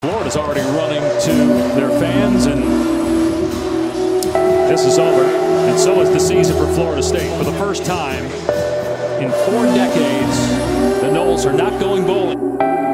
Florida's already running to their fans, and this is over. And so is the season for Florida State. For the first time in 4 decades, the Noles are not going bowling.